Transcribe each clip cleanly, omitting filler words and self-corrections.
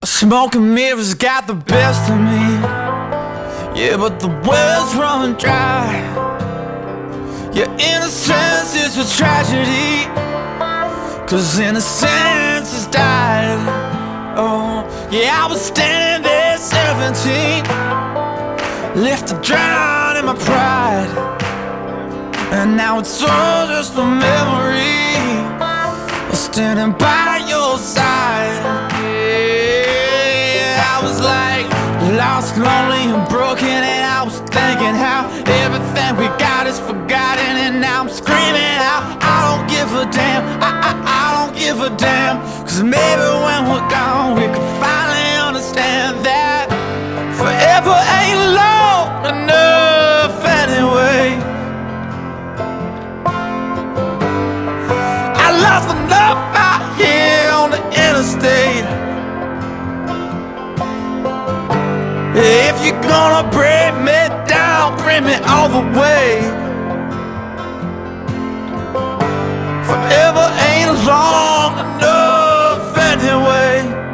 Smoke and mirrors got the best of me. Yeah, but the well's running dry. Your innocence is a tragedy, 'cause innocence has died. Oh, yeah, I was standing there 17, left to drown in my pride. And now it's all just a memory of standing by your side. Yeah, I was like lost, lonely and broken, and I was thinking how everything we got is forgotten. And now I'm screaming out, I don't give a damn, I don't give a damn. 'Cause maybe when we're gone we can finally understand that forever ain't long enough anyway. I lost enough out here on the interstate. If you're gonna bring me down, bring me all the way. Forever ain't long enough anyway.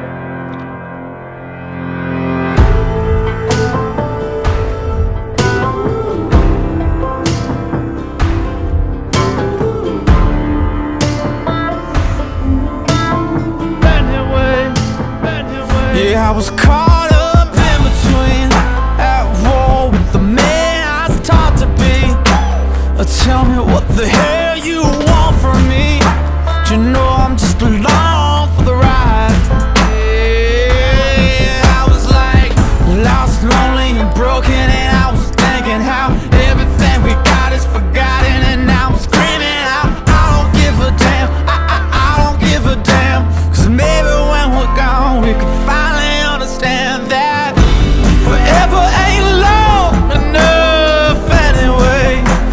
Yeah, I was caught up in between, at war with the man I was taught to be. Tell me what the hell you want from me. Do you know I'm just along for the ride? Yeah, I was like lost, lonely and broken, and I was thinking how everything we got is forgotten. And now I'm screaming out, I don't give a damn, I don't give a damn. 'Cause maybe when we're gone we can finally understand that forever ain't long enough anyway.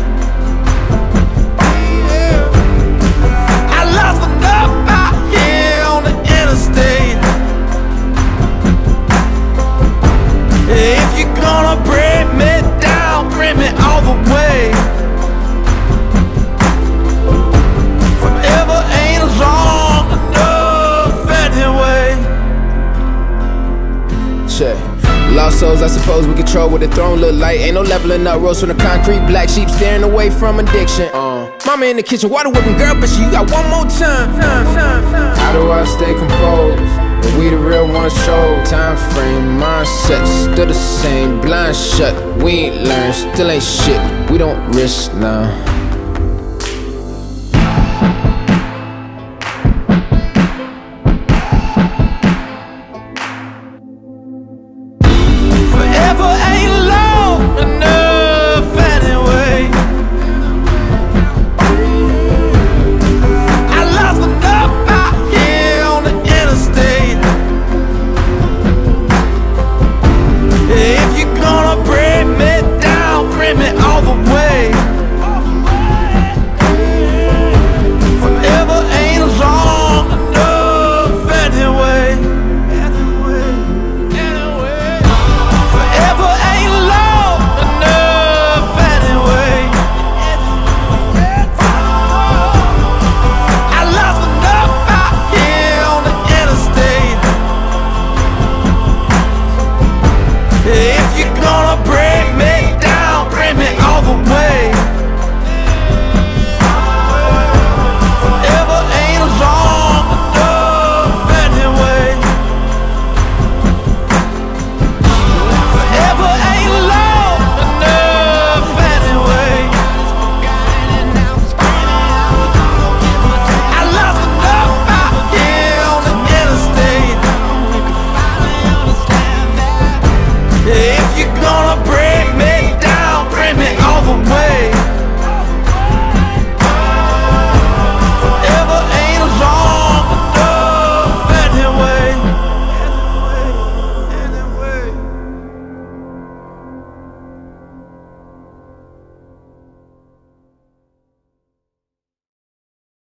I lost enough out here on the interstate. If you're gonna bring me down, bring me all the way. Forever ain't long enough anyway. Check. Lost souls, I suppose we control what the throne look like. Ain't no leveling up, rose from the concrete. Black sheep staring away from addiction. Mama in the kitchen, water whipping, girl, but you got one more time. How do I stay composed when we the real ones show? Time frame, mindset, still the same. Blind shut, we ain't learned, still ain't shit. We don't risk now.